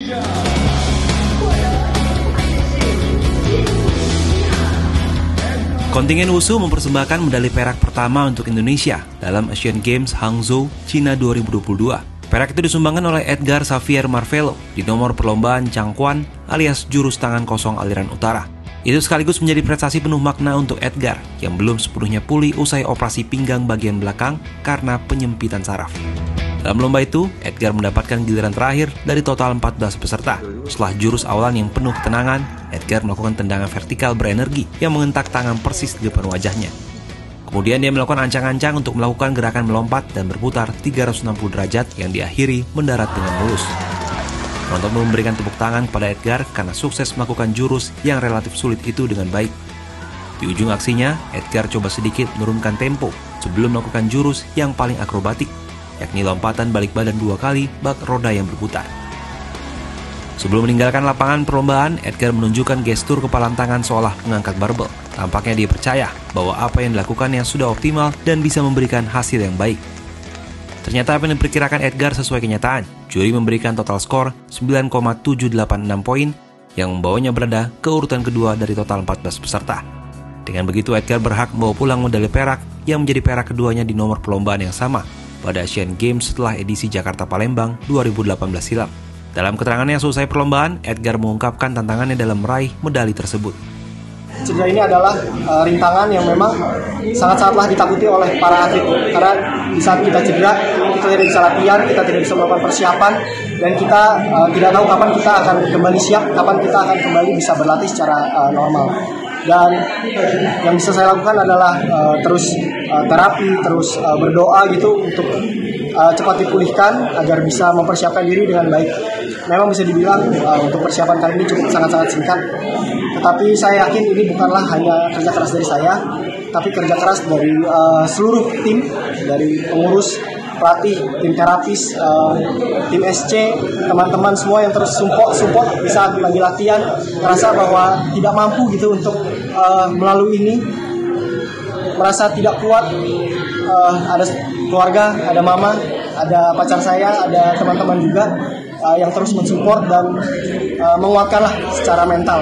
Kontingen Wushu mempersembahkan medali perak pertama untuk Indonesia dalam Asian Games Hangzhou, China 2022. Perak itu disumbangkan oleh Edgar Xavier Marvelo di nomor perlombaan Cangkuan alias jurus tangan kosong aliran utara. Itu sekaligus menjadi prestasi penuh makna untuk Edgar yang belum sepenuhnya pulih usai operasi pinggang bagian belakang karena penyempitan saraf. Dalam lomba itu, Edgar mendapatkan giliran terakhir dari total 14 peserta. Setelah jurus awalan yang penuh ketenangan, Edgar melakukan tendangan vertikal berenergi yang mengentak tangan persis di depan wajahnya. Kemudian dia melakukan ancang-ancang untuk melakukan gerakan melompat dan berputar 360 derajat yang diakhiri mendarat dengan mulus. Penonton memberikan tepuk tangan kepada Edgar karena sukses melakukan jurus yang relatif sulit itu dengan baik. Di ujung aksinya, Edgar coba sedikit menurunkan tempo sebelum melakukan jurus yang paling akrobatik, yakni lompatan balik badan 2 kali bak roda yang berputar. Sebelum meninggalkan lapangan perlombaan, Edgar menunjukkan gestur kepalan tangan seolah mengangkat barbel. Tampaknya dia percaya bahwa apa yang dilakukannya sudah optimal dan bisa memberikan hasil yang baik. Ternyata apa yang diperkirakan Edgar sesuai kenyataan. Juri memberikan total skor 9,786 poin yang membawanya berada ke urutan kedua dari total 14 peserta. Dengan begitu Edgar berhak membawa pulang medali perak yang menjadi perak keduanya di nomor perlombaan yang sama pada Asian Games setelah edisi Jakarta Palembang 2018 silam. Dalam keterangannya selesai perlombaan, Edgar mengungkapkan tantangannya dalam meraih medali tersebut. Cedera ini adalah rintangan yang memang sangat-sangatlah ditakuti oleh para atlet. Karena di saat kita cedera, kita tidak bisa latihan, kita tidak bisa melakukan persiapan, dan kita tidak tahu kapan kita akan kembali siap, kapan kita akan kembali bisa berlatih secara normal. Dan yang bisa saya lakukan adalah terus terapi, terus berdoa gitu untuk cepat dipulihkan agar bisa mempersiapkan diri dengan baik. Memang bisa dibilang untuk persiapan kali ini cukup sangat-sangat singkat, tetapi saya yakin ini bukanlah hanya kerja keras dari saya, tapi kerja keras dari seluruh tim, dari pengurus, pelatih, tim terapis, tim SC, teman-teman semua yang terus support di saat lagi latihan, merasa bahwa tidak mampu gitu untuk melalui ini, merasa tidak kuat. Ada keluarga, ada mama, ada pacar saya, ada teman-teman juga yang terus mensupport dan menguatkanlah secara mental.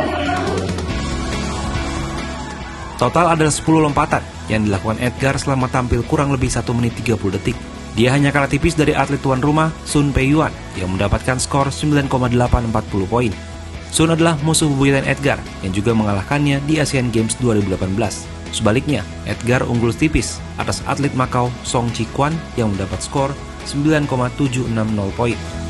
Total ada 10 lompatan yang dilakukan Edgar selama tampil kurang lebih 1 menit 30 detik. Dia hanya kalah tipis dari atlet tuan rumah Sun Peiyuan yang mendapatkan skor 9,840 poin. Sun adalah musuh bebuyutan Edgar yang juga mengalahkannya di Asian Games 2018. Sebaliknya, Edgar unggul tipis atas atlet Makau Song Chi Quan yang mendapat skor 9,760 poin.